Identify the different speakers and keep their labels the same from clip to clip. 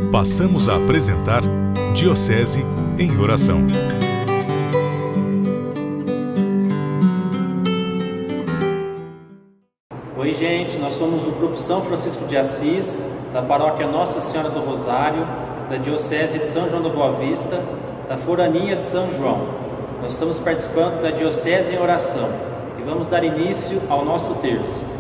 Speaker 1: passamos a apresentar Diocese em Oração.
Speaker 2: Oi, gente, nós somos o Grupo São Francisco de Assis, da Paróquia Nossa Senhora do Rosário, da Diocese de São João da Boa Vista, da Forania de São João. Nós estamos participando da Diocese em Oração e vamos dar início ao nosso terço.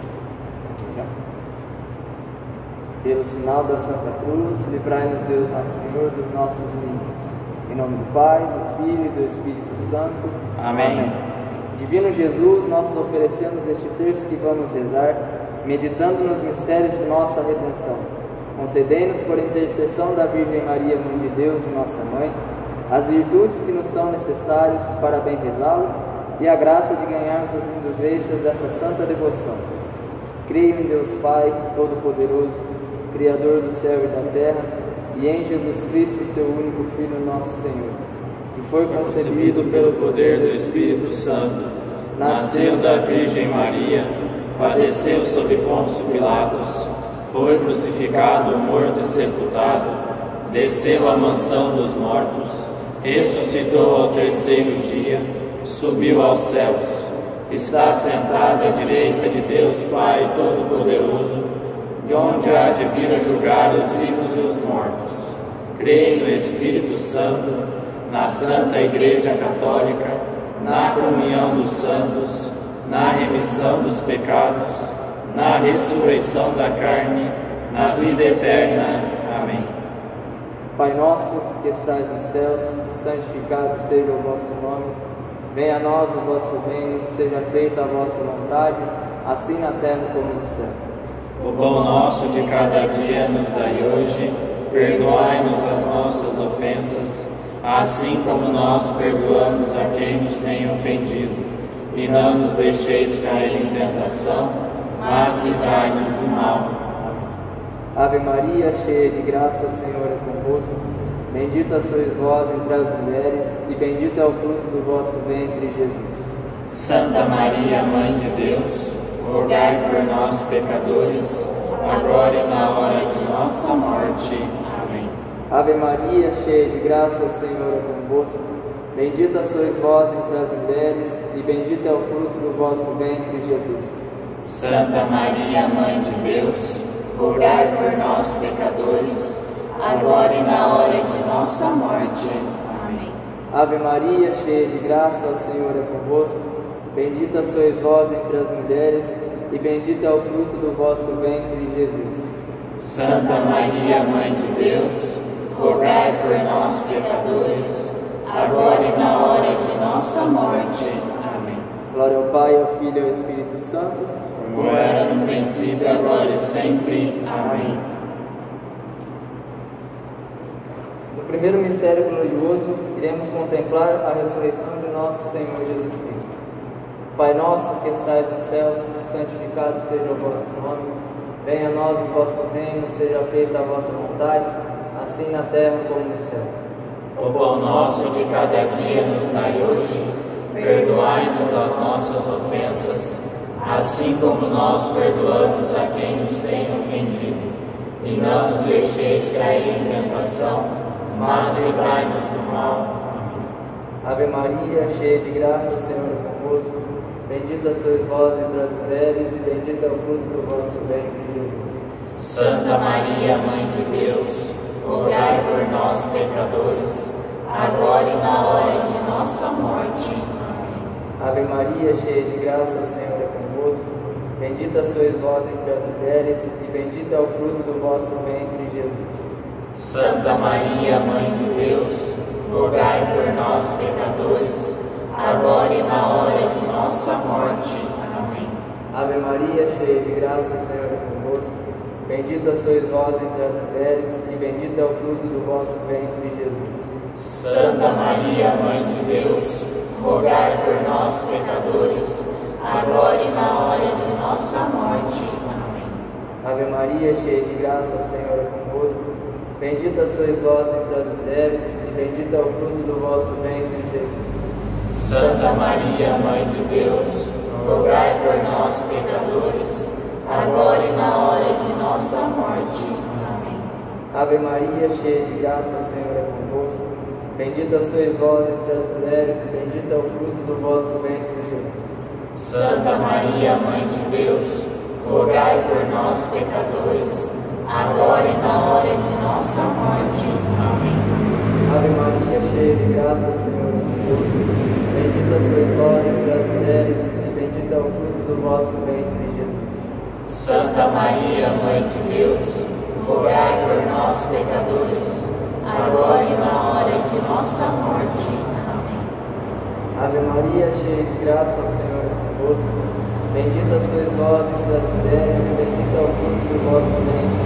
Speaker 3: Pelo sinal da Santa Cruz, livrai-nos Deus Nosso Senhor dos nossos inimigos. Em nome do Pai, do Filho e do Espírito Santo.
Speaker 2: Amém.
Speaker 3: Divino Jesus, nós vos oferecemos este terço que vamos rezar, meditando nos mistérios de nossa redenção. Concedei-nos, por intercessão da Virgem Maria, Mãe de Deus e Nossa Mãe, as virtudes que nos são necessários para bem rezá-lo e a graça de ganharmos as indulgências dessa santa devoção. Creio em Deus Pai, Todo-Poderoso, Criador do céu e da terra, e em Jesus Cristo, seu único Filho, nosso Senhor, que foi concebido pelo poder do Espírito Santo, nasceu da Virgem Maria, padeceu sob Pôncio Pilatos, foi crucificado, morto e sepultado, desceu à mansão dos mortos, ressuscitou ao terceiro dia, subiu aos céus, está sentado à direita de Deus Pai Todo-Poderoso, de onde há de vir a julgar os vivos e os mortos. Creio no Espírito Santo, na Santa Igreja Católica, na comunhão dos santos, na remissão dos pecados, na ressurreição da carne, na vida eterna. Amém. Pai nosso, que estais nos céus, santificado seja o vosso nome. Venha a nós o vosso reino, seja feita a vossa vontade, assim na terra como no céu.
Speaker 2: O pão nosso de cada dia nos dai hoje, perdoai-nos as nossas ofensas, assim como nós perdoamos a quem nos tem ofendido. E não nos deixeis cair em tentação, mas livrai-nos do mal.
Speaker 3: Ave Maria, cheia de graça, o Senhor é convosco. Bendita sois vós entre as mulheres, e bendito é o fruto do vosso ventre, Jesus.
Speaker 2: Santa Maria, Mãe de Deus, rogai por nós, pecadores, agora e na hora de nossa morte. Amém.
Speaker 3: Ave Maria, cheia de graça, o Senhor é convosco. Bendita sois vós entre as mulheres, e bendito é o fruto do vosso ventre, Jesus.
Speaker 2: Santa Maria, Mãe de Deus, rogai por nós, pecadores, agora e na hora de nossa morte. Amém.
Speaker 3: Ave Maria, cheia de graça, o Senhor é convosco. Bendita sois vós entre as mulheres, e bendito é o fruto do vosso ventre, Jesus.
Speaker 2: Santa Maria, Mãe de Deus, rogai por nós, pecadores, agora e na hora de nossa morte. Amém.
Speaker 3: Glória ao Pai, ao Filho e ao Espírito Santo,
Speaker 2: como era no princípio, agora e sempre. Amém.
Speaker 3: No primeiro mistério glorioso, iremos contemplar a ressurreição de nosso Senhor Jesus Cristo. Pai nosso que estais nos céus, santificado seja o vosso nome. Venha a nós o vosso reino, seja feita a vossa vontade, assim na terra como no céu.
Speaker 2: O pão nosso de cada dia nos dai hoje, perdoai-nos as nossas ofensas, assim como nós perdoamos a quem nos tem ofendido. E não nos deixeis cair em tentação, mas livrai-nos do mal.
Speaker 3: Ave Maria, cheia de graça, o Senhor é convosco. Bendita sois vós entre as mulheres, e bendito é o fruto do vosso ventre, Jesus.
Speaker 2: Santa Maria, Mãe de Deus, rogai por nós, pecadores, agora e na hora de nossa morte. Amém.
Speaker 3: Ave Maria, cheia de graça, o Senhor é convosco. Bendita sois vós entre as mulheres, e bendito é o fruto do vosso ventre, Jesus.
Speaker 2: Santa Maria, Mãe de Deus, rogai por nós, pecadores, agora e na hora de nossa morte. Amém.
Speaker 3: Ave Maria, cheia de graça, o Senhor é convosco. Bendita sois vós entre as mulheres, e bendito é o fruto do vosso ventre, Jesus.
Speaker 2: Santa Maria, Mãe de Deus, rogai por nós, pecadores, agora e na hora de nossa morte. Amém.
Speaker 3: Ave Maria, cheia de graça, o Senhor é convosco. Bendita sois vós entre as mulheres, e bendito é o fruto do vosso ventre, Jesus.
Speaker 2: Santa Maria, Mãe de Deus, rogai por nós, pecadores, agora e na hora de nossa morte. Amém.
Speaker 3: Ave Maria, cheia de graça, o Senhor é convosco. Bendita sois vós entre as mulheres, e bendito é o fruto do vosso ventre, Jesus.
Speaker 2: Santa Maria, Mãe de Deus, rogai por nós, pecadores, agora e na hora de nossa morte. Amém.
Speaker 3: Ave Maria, cheia de graça, o Senhor é convosco. Bendita sois vós entre as mulheres, e bendito é o fruto do vosso ventre, Jesus.
Speaker 2: Santa Maria, Mãe de Deus, rogai por nós, pecadores, agora e na hora de nossa morte. Amém.
Speaker 3: Ave Maria, cheia de graça, o Senhor é convosco. Bendita sois vós entre as mulheres, e bendito é o fruto do vosso ventre,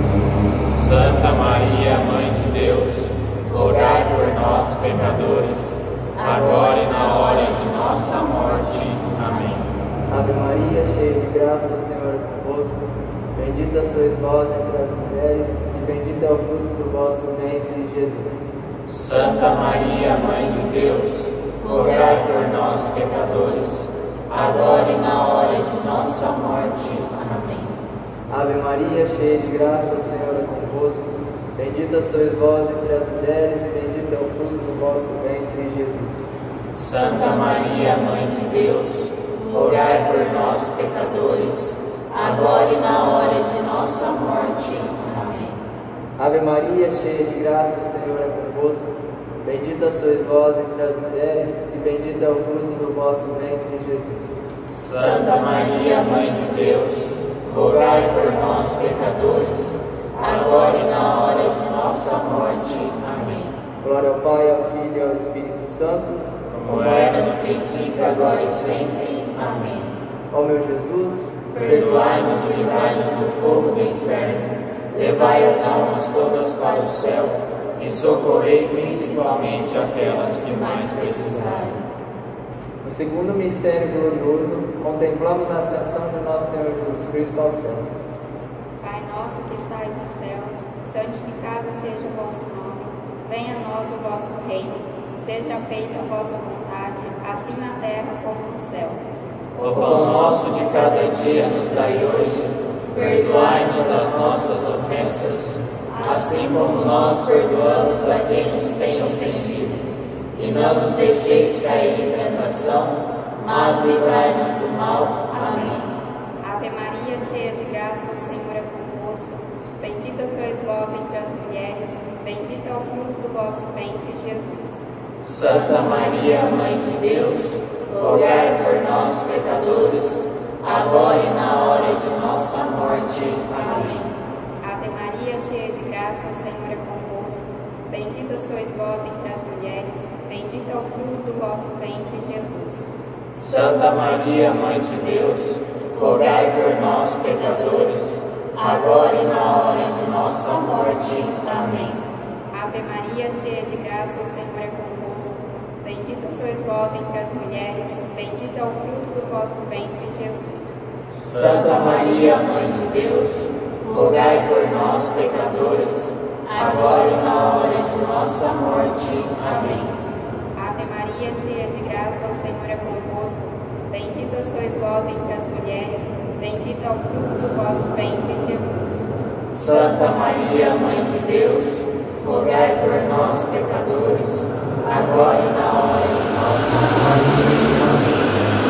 Speaker 3: Jesus.
Speaker 2: Santa Maria, Mãe de Deus, rogai por nós, pecadores, agora e na hora de nossa morte. Amém.
Speaker 3: Ave Maria, cheia de graça, o Senhor é convosco. Bendita sois vós entre as mulheres, e bendito é o fruto do vosso ventre, Jesus.
Speaker 2: Santa Maria, Mãe de Deus, rogai por nós, pecadores, agora e na hora de nossa morte. Amém.
Speaker 3: Ave Maria, cheia de graça, o Senhor é convosco. Bendita sois vós entre as mulheres, e bendito é o fruto do vosso ventre, Jesus.
Speaker 2: Santa Maria, Mãe de Deus, rogai por nós, pecadores, agora e na hora de nossa morte. Amém.
Speaker 3: Ave Maria, cheia de graça, o Senhor é convosco. Bendita sois vós entre as mulheres, e bendito é o fruto do vosso ventre, Jesus.
Speaker 2: Santa Maria, Mãe de Deus, rogai por nós, pecadores, agora e na hora de nossa morte. Amém.
Speaker 3: Glória ao Pai, ao Filho e ao Espírito Santo,
Speaker 2: como era no princípio, agora e sempre. Amém.
Speaker 3: Ó meu Jesus,
Speaker 2: perdoai-nos e livrai-nos do fogo do inferno, levai as almas todas para o céu e socorrei principalmente aquelas que mais precisarem.
Speaker 3: No segundo mistério glorioso, contemplamos a ascensão de nosso Senhor Jesus Cristo aos céus.
Speaker 4: Pai nosso que estais nos céus, santificado seja o vosso nome. Venha a nós o vosso reino. Seja feita a vossa vontade, assim na terra como no céu.
Speaker 2: O pão nosso de cada dia nos dai hoje. Perdoai-nos as nossas ofensas, assim como nós perdoamos a quem nos tem ofendido. E não nos deixeis cair em tentação, mas livrai-nos do mal. Amém.
Speaker 4: Ave Maria, cheia de graça, o Senhor é convosco. Bendita sois vós entre as mulheres, bendito é o fruto do vosso ventre, Jesus.
Speaker 2: Santa Maria, Mãe de Deus, rogai por nós, pecadores, agora e na hora de nossa morte. Amém.
Speaker 4: Ave Maria, cheia de graça, o Senhor é convosco. Bendita sois vós entre as mulheres, bendito é o fruto do vosso ventre, Jesus.
Speaker 2: Santa Maria, Mãe de Deus, rogai por nós, pecadores, agora e na hora de nossa morte. Amém.
Speaker 4: Ave Maria, cheia de graça, o Senhor é convosco. Bendita sois vós entre as mulheres, bendito é o fruto do vosso ventre, Jesus.
Speaker 2: Santa Maria, Mãe de Deus, rogai por nós, pecadores, agora e na hora de nossa morte. Amém.
Speaker 4: Ave Maria, cheia de graça, o Senhor é convosco. Bendita sois vós entre as mulheres, bendito é o fruto do vosso ventre, Jesus.
Speaker 2: Santa Maria, Mãe de Deus, rogai por nós, pecadores, agora e na hora de nossa morte. Amém.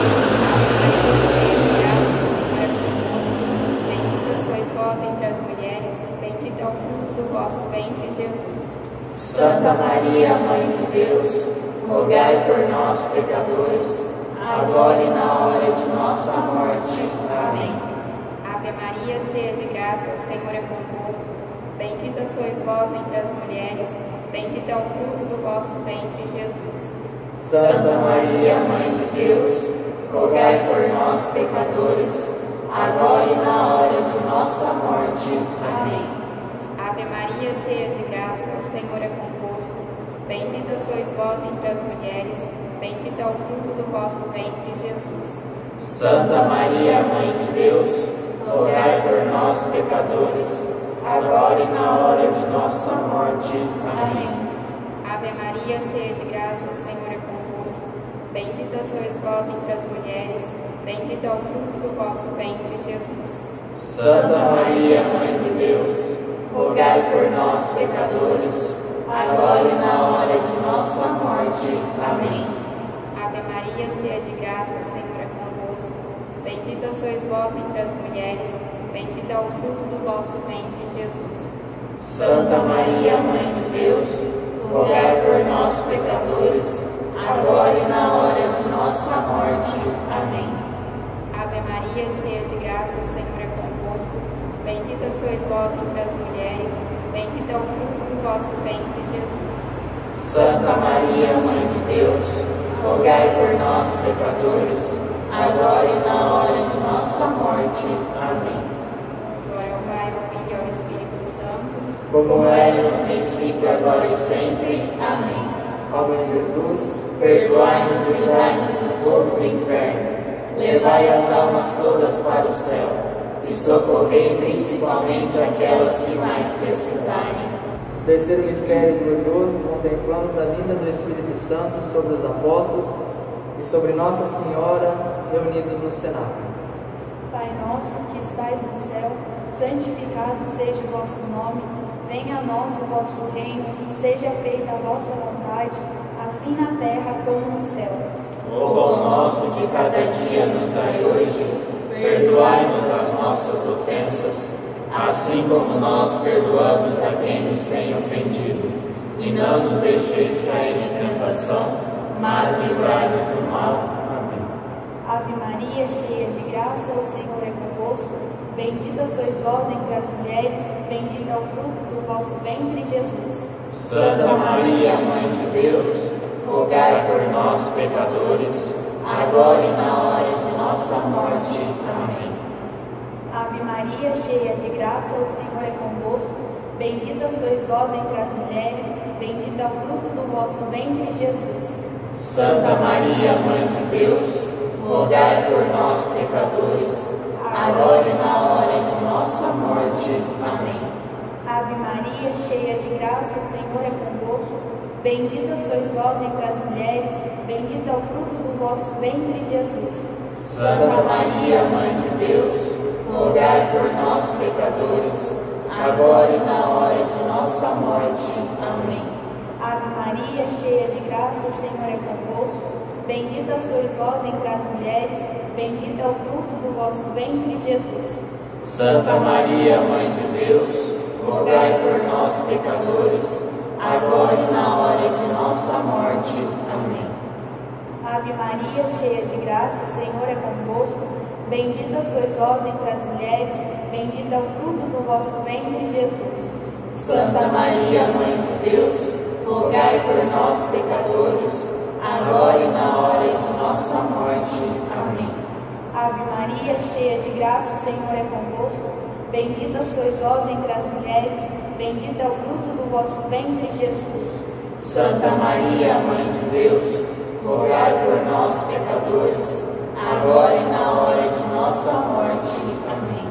Speaker 4: Bendita sois vós entre as mulheres, bendito é o fruto do vosso ventre, Jesus.
Speaker 2: Santa Maria, Mãe de Deus, rogai por nós, pecadores, agora e na hora de nossa morte. Amém.
Speaker 4: Ave Maria, cheia de graça, o Senhor é convosco. Bendita sois vós entre as mulheres, bendito é o fruto do vosso ventre, Jesus.
Speaker 2: Santa Maria, Mãe de Deus, rogai por nós, pecadores, agora e na hora de nossa morte. Amém.
Speaker 4: Ave Maria, cheia de graça, o Senhor é convosco. Bendita sois vós entre as mulheres, bendito é o fruto do vosso ventre, Jesus.
Speaker 2: Santa Maria, Mãe de Deus, rogai por nós, pecadores, agora e na hora de nossa morte. Amém.
Speaker 4: Ave Maria, cheia de graça, o Senhor é convosco. Bendita sois vós entre as mulheres, bendito é o fruto do vosso ventre, Jesus.
Speaker 2: Santa Maria, Mãe de Deus, rogai por nós, pecadores, agora e na hora de nossa morte. Amém.
Speaker 4: Ave Maria, cheia de graça, o Senhor é convosco. Bendita sois vós entre as mulheres, bendito é o fruto do vosso ventre, Jesus.
Speaker 2: Santa Maria, Mãe de Deus, rogai por nós, pecadores, agora e na hora de nossa morte. Amém.
Speaker 4: Ave Maria, cheia de graça, o Senhor é convosco. Bendita sois vós entre as mulheres, bendito é o fruto do vosso ventre, Jesus.
Speaker 2: Santa Maria, Mãe de Deus, rogai por nós, pecadores, agora e na hora de nossa morte. Amém.
Speaker 4: Glória ao Pai, ao Filho e ao Espírito Santo,
Speaker 2: Como era no princípio, agora e sempre. Amém. Ó meu Jesus, perdoai-nos e livrai-nos do fogo do inferno. Levai as almas todas para o céu e socorrei principalmente aquelas que mais precisarem.
Speaker 3: No terceiro mistério glorioso, contemplamos a vinda do Espírito Santo sobre os apóstolos e sobre Nossa Senhora reunidos no cenáculo.
Speaker 5: Pai nosso que estais no céu, santificado seja o vosso nome. Venha a nós o vosso reino, seja feita a vossa vontade, assim na terra como no céu.
Speaker 2: O pão nosso de cada dia nos dai hoje, perdoai-nos as nossas ofensas, assim como nós perdoamos a quem nos tem ofendido. E não nos deixeis cair em tentação, mas livrai-nos do mal. Amém.
Speaker 5: Ave Maria, cheia de graça, o Senhor é convosco. Bendita sois vós entre as mulheres, bendito é o fruto do vosso ventre, Jesus.
Speaker 2: Santa Maria, Mãe de Deus, rogai por nós, pecadores, agora e na hora de nossa morte. Amém.
Speaker 5: Ave Maria, cheia de graça, o Senhor é convosco. Bendita sois vós entre as mulheres, bendito é o fruto do vosso ventre, Jesus.
Speaker 2: Santa Maria, Mãe de Deus, rogai por nós, pecadores, agora e na hora de nossa morte. Amém.
Speaker 5: Ave Maria, cheia de graça, o Senhor é convosco. Bendita sois vós entre as mulheres, bendito é o fruto do vosso ventre, Jesus.
Speaker 2: Santa Maria, Mãe de Deus, rogai por nós, pecadores, agora e na hora de nossa morte. Amém.
Speaker 5: Ave Maria, cheia de graça, o Senhor é convosco. Bendita sois vós entre as mulheres, bendito é o fruto do vosso ventre, Jesus.
Speaker 2: Santa Maria, Mãe de Deus, rogai por nós, pecadores, agora e na hora de nossa morte. Amém.
Speaker 5: Ave Maria, cheia de graça, o Senhor é convosco. Bendita sois vós entre as mulheres, bendito é o fruto do vosso ventre, Jesus.
Speaker 2: Santa Maria, Mãe de Deus, rogai por nós, pecadores, agora e na hora de nossa morte. Amém.
Speaker 5: Ave Maria, cheia de graça, o Senhor é convosco. Bendita sois vós entre as mulheres, bendito é o fruto do vosso ventre, Jesus.
Speaker 2: Santa Maria, Mãe de Deus, rogai por nós, pecadores, agora e na hora de nossa morte. Amém.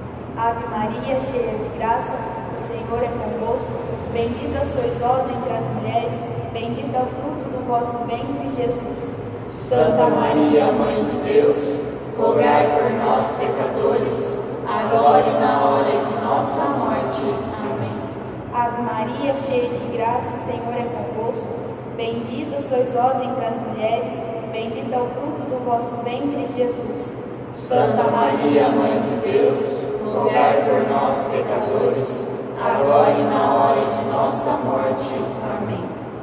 Speaker 5: Ave Maria, cheia de graça, o Senhor é convosco. Bendita sois vós entre as mulheres, bendito é o fruto do vosso ventre, Jesus.
Speaker 2: Santa Maria, Mãe de Deus, rogai por nós, pecadores, agora e na hora de nossa morte. Amém.
Speaker 5: Ave Maria, cheia de graça, o Senhor é convosco. Bendita sois vós entre as mulheres, bendito é o fruto do vosso ventre, Jesus.
Speaker 2: Santa Maria, Mãe de Deus, rogai por nós, pecadores, agora e na hora de nossa morte. Amém.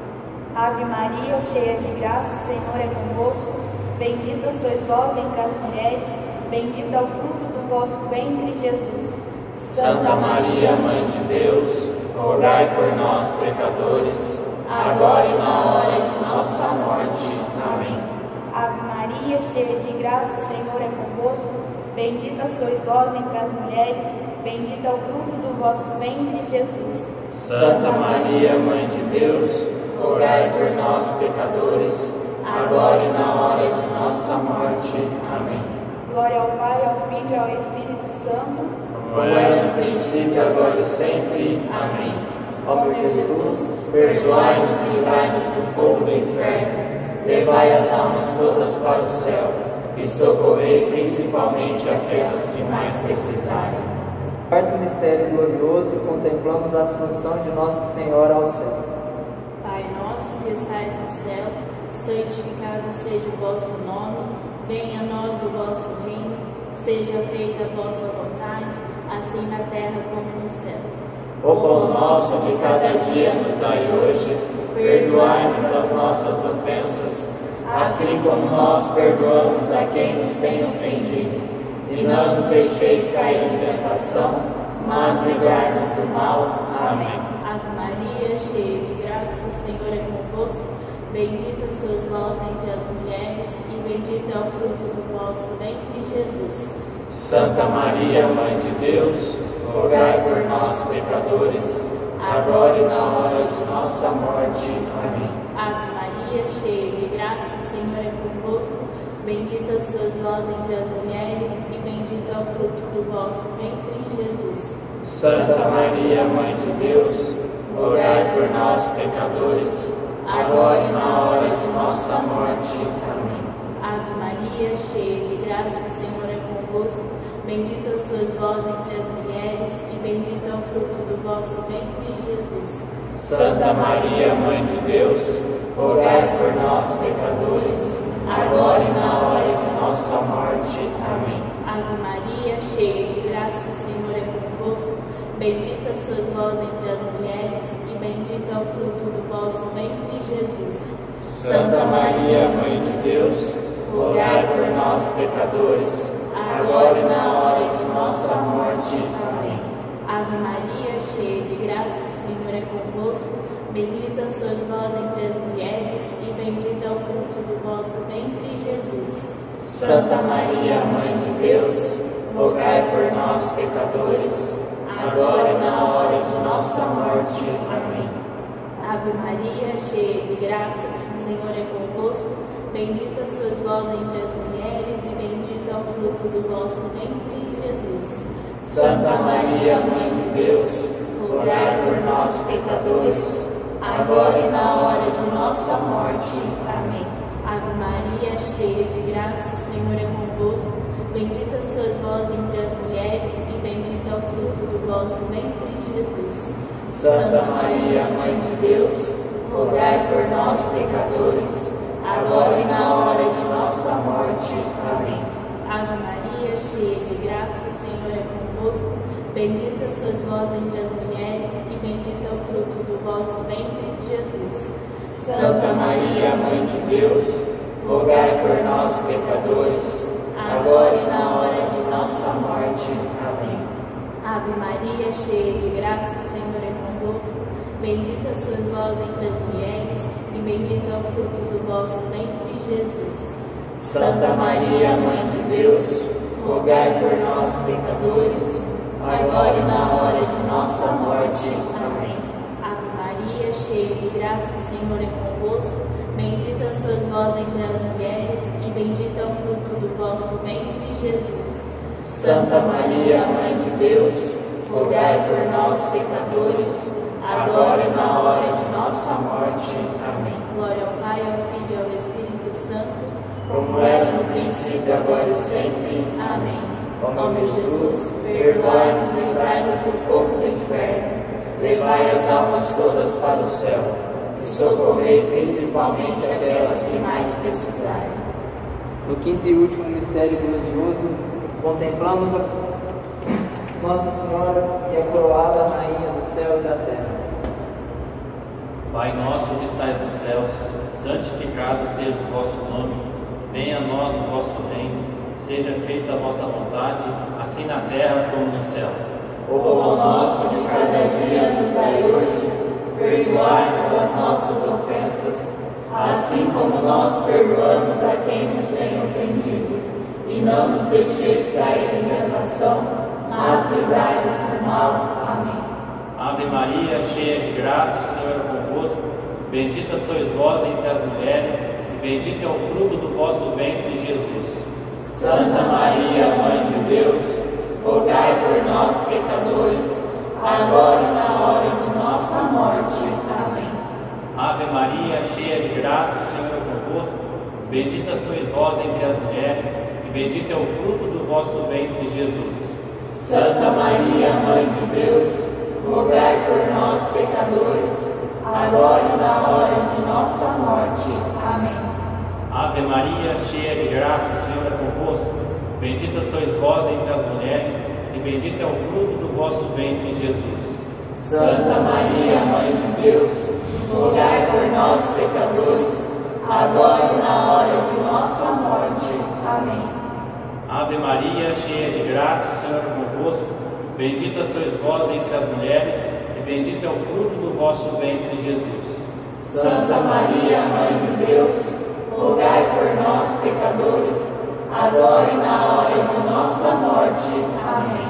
Speaker 5: Ave Maria, cheia de graça, o Senhor é convosco. Bendita sois vós entre as mulheres, bendito é o fruto do vosso ventre, Jesus.
Speaker 2: Santa Maria, Mãe de Deus, rogai por nós, pecadores, agora e na hora de nossa morte. Amém.
Speaker 5: Ave Maria, cheia de graça, o Senhor é convosco. Bendita sois vós entre as mulheres, bendito é o fruto do vosso ventre, Jesus.
Speaker 2: Santa Maria, Mãe de Deus, rogai por nós, pecadores, agora e na hora de nossa morte. Amém.
Speaker 5: Glória ao Pai, ao Filho e ao Espírito Santo,
Speaker 2: como era no princípio, agora e sempre. Amém. Ó meu Jesus, perdoai-nos e livrai-nos do fogo do inferno, levai as almas todas para o céu e socorrei principalmente aquelas que mais precisarem.
Speaker 3: Quarto mistério glorioso, contemplamos a assunção de Nossa Senhora ao céu.
Speaker 6: Pai nosso que estais nos céus, santificado seja o vosso nome, venha a nós o vosso reino, seja feita a vossa vontade, assim na terra como no céu.
Speaker 2: O pão nosso de cada dia nos dai hoje, perdoai-nos as nossas ofensas, assim como nós perdoamos a quem nos tem ofendido. E não nos deixeis cair em tentação, mas livrai-nos do mal. Amém.
Speaker 6: Ave Maria, cheia de graça, o Senhor é convosco, bendita sois vós entre as mulheres, e bendito é o fruto do vosso ventre, Jesus.
Speaker 2: Santa Maria, Mãe de Deus, rogai por nós, pecadores, agora e na hora de nossa morte. Amém.
Speaker 6: Ave Maria, cheia de graça, o Senhor é convosco, bendita sois vós entre as mulheres, e bendito é o fruto do vosso ventre, Jesus.
Speaker 2: Santa Maria, Mãe de Deus, rogai por nós, pecadores, agora e na hora de nossa morte. Amém.
Speaker 6: Ave Maria, cheia de graça, o Senhor é convosco, bendita sois vós entre as mulheres, e bendito é o fruto do vosso ventre, Jesus.
Speaker 2: Santa Maria, Mãe de Deus, rogai por nós, pecadores, agora e na hora de nossa morte. Amém.
Speaker 6: Ave Maria, cheia de graça, o Senhor é convosco, bendita sois vós entre as mulheres, e bendito é o fruto do vosso ventre, Jesus.
Speaker 2: Santa Maria, Mãe de Deus, rogai por nós, pecadores, agora e na hora de nossa morte. Amém.
Speaker 6: Ave Maria, cheia de graça, o Senhor é convosco, bendita sois vós entre as mulheres, e bendito é o fruto do vosso ventre, Jesus.
Speaker 2: Santa Maria, Mãe de Deus, rogai por nós, pecadores, agora e na hora de nossa morte. Amém.
Speaker 6: Ave Maria, cheia de graça, o Senhor é convosco, bendita sois vós entre as mulheres, e bendito é o fruto do vosso ventre, Jesus.
Speaker 2: Santa Maria, Mãe de Deus, rogai por nós, pecadores, agora e na hora de nossa morte. Amém.
Speaker 6: Ave Maria, cheia de graça, o Senhor é convosco, bendita sois vós entre as mulheres, e bendito é o fruto do vosso ventre, Jesus.
Speaker 2: Santa Maria, Mãe de Deus, rogai por nós, pecadores, agora e na hora de nossa morte. Amém.
Speaker 6: Ave Maria, cheia de graça, o Senhor é convosco, bendita sois vós entre as mulheres, e bendito é o fruto do vosso ventre, Jesus.
Speaker 2: Santa Maria, Mãe de Deus, rogai por nós, pecadores, agora e na hora de nossa morte. Amém.
Speaker 6: Ave Maria, cheia de graça, o Senhor é convosco, bendita sois vós entre as mulheres, e bendito é o fruto do vosso ventre, Jesus.
Speaker 2: Santa Maria, Mãe de Deus, rogai por nós, pecadores, agora e na hora de nossa morte. Amém.
Speaker 6: Ave Maria, cheia de graça, o Senhor é convosco, bendita sois vós entre as mulheres, e bendito é o fruto do vosso ventre, Jesus.
Speaker 2: Santa Maria, Mãe de Deus, rogai por nós, pecadores, agora e na hora de nossa morte. Amém.
Speaker 6: Glória ao Pai, ao Filho e ao Espírito Santo,
Speaker 2: como era no princípio, agora e sempre. Amém. Ó meu Jesus, perdoai-nos e livrai-nos do fogo do inferno, levai as almas todas para o céu, e socorrei principalmente aquelas que mais precisarem.
Speaker 3: No quinto e último mistério glorioso, contemplamos a Nossa Senhora, que é coroada Rainha do céu e da terra.
Speaker 7: Pai nosso que estais nos céus, santificado seja o vosso nome, venha a nós o vosso reino, seja feita a vossa vontade, assim na terra como no céu.
Speaker 2: O pão nosso de cada dia nos dai hoje, perdoai-nos as nossas ofensas, assim como nós perdoamos a quem nos tem ofendido. E não nos deixeis cair em tentação, mas livrai-nos do mal. Amém.
Speaker 7: Ave Maria, cheia de graça, o Senhor é convosco, bendita sois vós entre as mulheres, e bendito é o fruto do vosso ventre, Jesus.
Speaker 2: Santa Maria, Mãe de Deus, rogai por nós, pecadores, agora e na hora de nossa morte. Amém.
Speaker 7: Ave Maria, cheia de graça, o Senhor é convosco, bendita sois vós entre as mulheres, e bendito é o fruto do vosso ventre, Jesus.
Speaker 2: Santa Maria, Mãe de Deus, rogai por nós, pecadores, agora e na hora de nossa morte. Amém.
Speaker 7: Ave Maria, cheia de graça, o Senhor é convosco. Bendita sois vós entre as mulheres, e bendito é o fruto do vosso ventre, Jesus.
Speaker 2: Santa Maria, Mãe de Deus, rogai por nós, pecadores, agora e na hora de nossa morte. Amém.
Speaker 7: Ave Maria, cheia de graça, o Senhor é convosco. Bendita sois vós entre as mulheres, e bendito é o fruto do vosso ventre, Jesus.
Speaker 2: Santa Maria, Mãe de Deus, rogai por nós, pecadores, agora e na hora de nossa morte. Amém.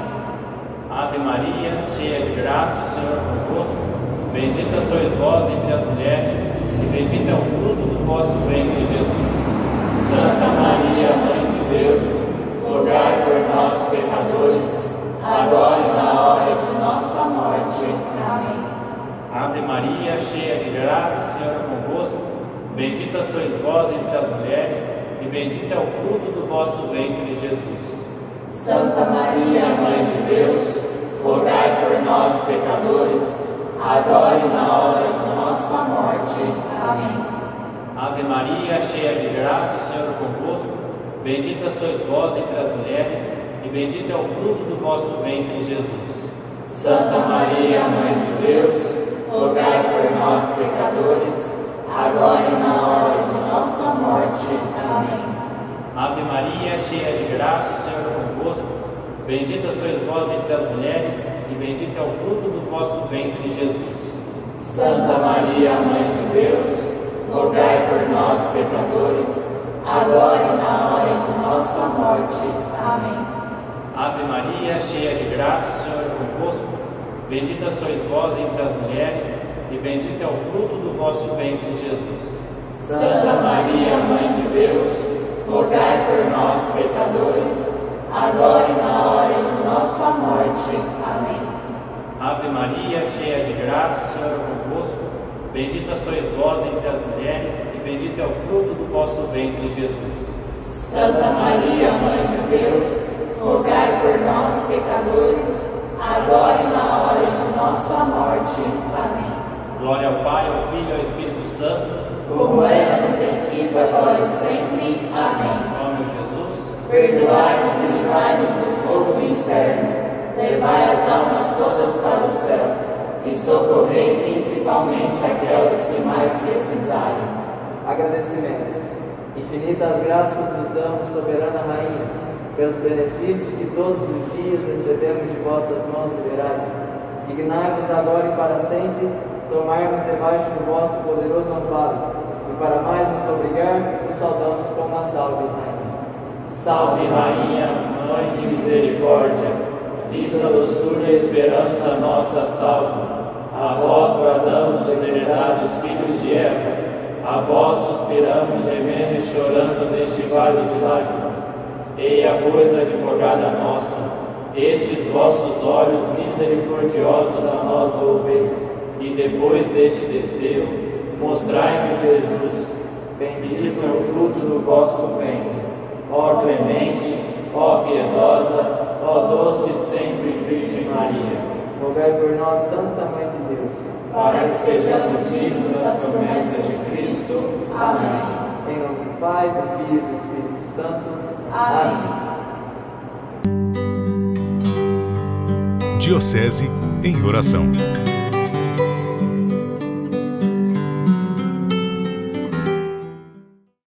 Speaker 7: Ave Maria, cheia de graça, o Senhor é convosco. Bendita sois vós entre as mulheres, e bendito é o fruto do vosso ventre, Jesus.
Speaker 2: Santa Maria, Mãe de Deus, rogai por nós, pecadores, agora e na hora de nossa morte. Amém.
Speaker 7: Ave Maria, cheia de graça, o Senhor é convosco. Bendita sois vós entre as mulheres, e bendito é o fruto do vosso ventre, Jesus.
Speaker 2: Santa Maria, Mãe de Deus, rogai por nós, pecadores, agora e na hora de nossa morte. Amém.
Speaker 7: Ave Maria, cheia de graça, o Senhor é convosco. Bendita sois vós entre as mulheres, e bendito é o fruto do vosso ventre, Jesus.
Speaker 2: Santa Maria, Mãe de Deus, rogai por nós, pecadores, agora e na hora de nossa morte. Amém.
Speaker 7: Ave Maria, cheia de graça, o Senhor é convosco. Bendita sois vós entre as mulheres, e bendito é o fruto do vosso ventre, Jesus.
Speaker 2: Santa Maria, Mãe de Deus, rogai por nós, pecadores, agora e na hora de nossa morte. Amém.
Speaker 7: Ave Maria, cheia de graça, o Senhor é convosco. Bendita sois vós entre as mulheres, e bendito é o fruto do vosso ventre, Jesus.
Speaker 2: Santa Maria, Mãe de Deus, rogai por nós, pecadores, agora e na hora de nossa morte. Amém.
Speaker 7: Ave Maria, cheia de graça, o Senhor é convosco. Bendita sois vós entre as mulheres, e bendito é o fruto do vosso ventre, Jesus.
Speaker 2: Santa Maria, Mãe de Deus, rogai por nós, pecadores, agora e na hora de nossa morte. Amém.
Speaker 7: Glória ao Pai, ao Filho e ao Espírito Santo,
Speaker 2: como era no princípio, agora e sempre. Amém.
Speaker 7: Ó meu Jesus,
Speaker 2: perdoai-nos e livrai-nos do fogo do inferno, levai as almas todas para o céu, e socorrei principalmente aquelas que mais precisarem.
Speaker 3: Agradecimentos. Infinitas graças vos damos, soberana Rainha, pelos benefícios que todos os dias recebemos de vossas mãos liberais. Dignai-vos agora e para sempre tomarmos debaixo do vosso poderoso amparo, e para mais nos obrigar, vos saudamos com uma salve, Rainha.
Speaker 2: Salve, Rainha, Mãe de misericórdia, vida, doçura e esperança nossa salve. A vós bradamos, herdados filhos de Eva, a vós suspiramos, gemendo e chorando neste vale de lágrimas. Eia, pois, advogada nossa, esses vossos olhos misericordiosos a nós ouvei, e depois deste desterro, mostrai-me Jesus, bendito é o fruto do vosso ventre. Ó clemente, ó piedosa, ó doce sempre Virgem Maria,
Speaker 3: rogai por nós, Santa Mãe de Deus,
Speaker 2: para que sejamos dignos das promessas de Cristo. Amém.
Speaker 3: Em nome do Pai, do Filho e do Espírito Santo.
Speaker 2: Amém.
Speaker 1: Diocese em oração.